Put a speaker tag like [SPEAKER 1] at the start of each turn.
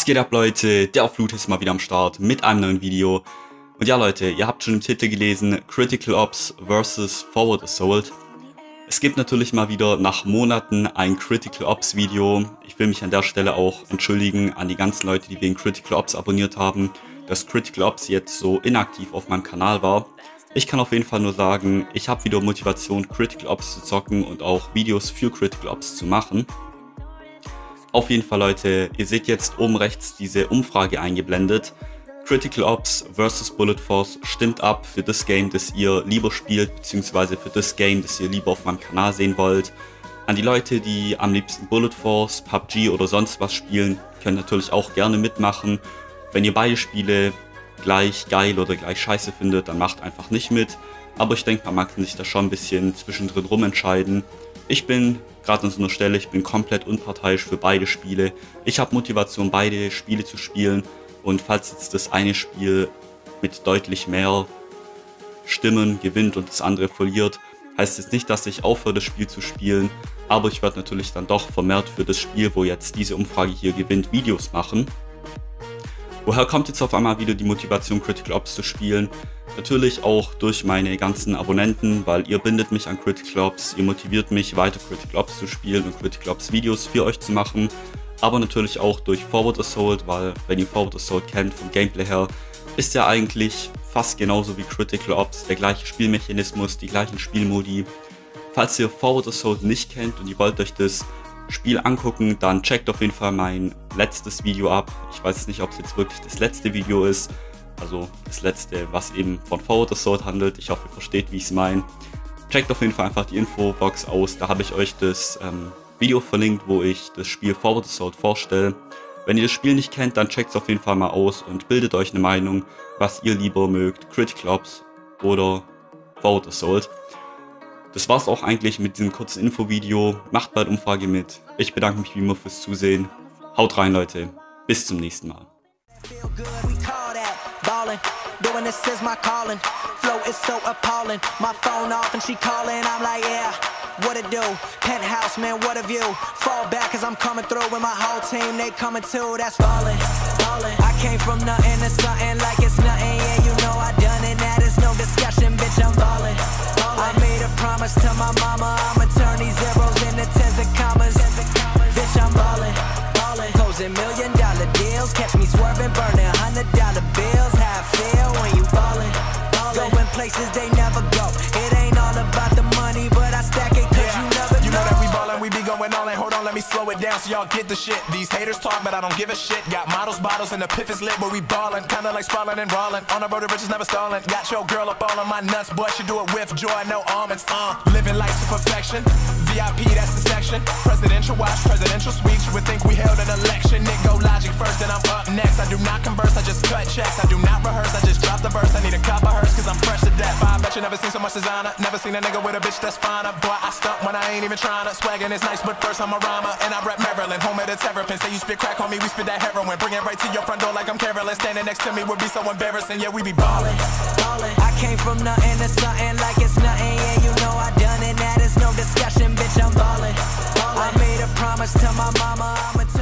[SPEAKER 1] Was geht ab, Leute? Der Flut ist mal wieder am Start mit einem neuen Video. Und ja, Leute, ihr habt schon im Titel gelesen, Critical Ops vs. Forward Assault. Es gibt natürlich mal wieder nach Monaten ein Critical Ops Video. Ich will mich an der Stelle auch entschuldigen an die ganzen Leute, die wegen Critical Ops abonniert haben, dass Critical Ops jetzt so inaktiv auf meinem Kanal war. Ich kann auf jeden Fall nur sagen, ich habe wieder Motivation, Critical Ops zu zocken und auch Videos für Critical Ops zu machen. Auf jeden Fall, Leute, ihr seht jetzt oben rechts diese Umfrage eingeblendet. Critical Ops vs. Bullet Force stimmt ab für das Game, das ihr lieber spielt, beziehungsweise für das Game, das ihr lieber auf meinem Kanal sehen wollt. An die Leute, die am liebsten Bullet Force, PUBG oder sonst was spielen, können natürlich auch gerne mitmachen. Wenn ihr beide Spiele gleich geil oder gleich scheiße findet, dann macht einfach nicht mit. Aber ich denke, man kann sich da schon ein bisschen zwischendrin rum entscheiden. Ich bin gerade an so einer Stelle, ich bin komplett unparteiisch für beide Spiele. Ich habe Motivation, beide Spiele zu spielen. Und falls jetzt das eine Spiel mit deutlich mehr Stimmen gewinnt und das andere verliert, heißt es nicht, dass ich aufhöre, das Spiel zu spielen. Aber ich werde natürlich dann doch vermehrt für das Spiel, wo jetzt diese Umfrage hier gewinnt, Videos machen. Woher kommt jetzt auf einmal wieder die Motivation, Critical Ops zu spielen? Natürlich auch durch meine ganzen Abonnenten, weil ihr bindet mich an Critical Ops, ihr motiviert mich weiter Critical Ops zu spielen und Critical Ops Videos für euch zu machen. Aber natürlich auch durch Forward Assault, weil wenn ihr Forward Assault kennt vom Gameplay her, ist ja eigentlich fast genauso wie Critical Ops, der gleiche Spielmechanismus, die gleichen Spielmodi. Falls ihr Forward Assault nicht kennt und ihr wollt euch das Spiel angucken, dann checkt auf jeden Fall mein letztes Video ab. Ich weiß nicht, ob es jetzt wirklich das letzte Video ist, also das letzte, was eben von Forward Assault handelt. Ich hoffe, ihr versteht, wie ich es meine. Checkt auf jeden Fall einfach die Infobox aus, da habe ich euch das Video verlinkt, wo ich das Spiel Forward Assault vorstelle. Wenn ihr das Spiel nicht kennt, dann checkt es auf jeden Fall mal aus und bildet euch eine Meinung, was ihr lieber mögt, Critical Ops oder Forward Assault. Das war's auch eigentlich mit diesem kurzen Infovideo. Macht bald Umfrage mit. Ich bedanke mich wie immer fürs Zusehen. Haut rein, Leute. Bis zum nächsten Mal.
[SPEAKER 2] Doing this is my calling. Flow is so appalling. My phone off and she calling. I'm like, yeah, what it do? Penthouse, man, what a view. Fall back cause I'm coming through with my whole team. They coming too, that's falling. I came from nothing to something like it's nothing. Yeah, you know I done it. That is no discussion, bitch, I'm ballin'. I made a promise to my mama. I'ma turn these zeros into tens and commas. Bitch, I'm ballin'. Closing $1 million deals. Catch me swerving, burning $100 bills. How I feel when you ballin'. Going places they never go. It ain't all about the money, but I stack it cause you never know.
[SPEAKER 3] You know that we ballin', we be going all in. Hold on, let me slow it down so y'all get the shit. These haters talk, but I don't give a shit. Got models, bottles, and the piff is lit where we ballin'. Kinda like sprawling and rollin'. On the road to riches, never stallin'. Got your girl up all on my nuts, boy. She do it with joy, no almonds. Living life to perfection. VIP, that's the section. Presidential watch, presidential suite. You would think we held an election. Nick go logic first, then I'm up next. I do not converse, I just cut checks. I do not rehearse, I just drop the verse. I need a cup of hers, cause I'm fresh to death. I bet you never seen so much designer. Never seen a nigga with a bitch that's finer. Boy, I stunt when I ain't even tryna. Swaggin' is nice, but first I'm a rhymer. And I rep Maryland, home of the Terrapin. Say you spit crack on me, we spit that heroin. Bring it right to your front door like I'm Carolyn. Standing next to me would be so embarrassing. Yeah, we be ballin'.
[SPEAKER 2] I came from nothing to something like it's nothing. Yeah, you know I done it. That is no discussion, bitch, I'm ballin'. I made a promise to my mama. I'ma